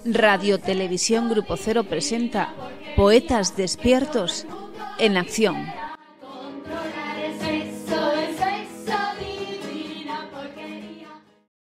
Radio Televisión Grupo Cero presenta Poetas Despiertos en Acción.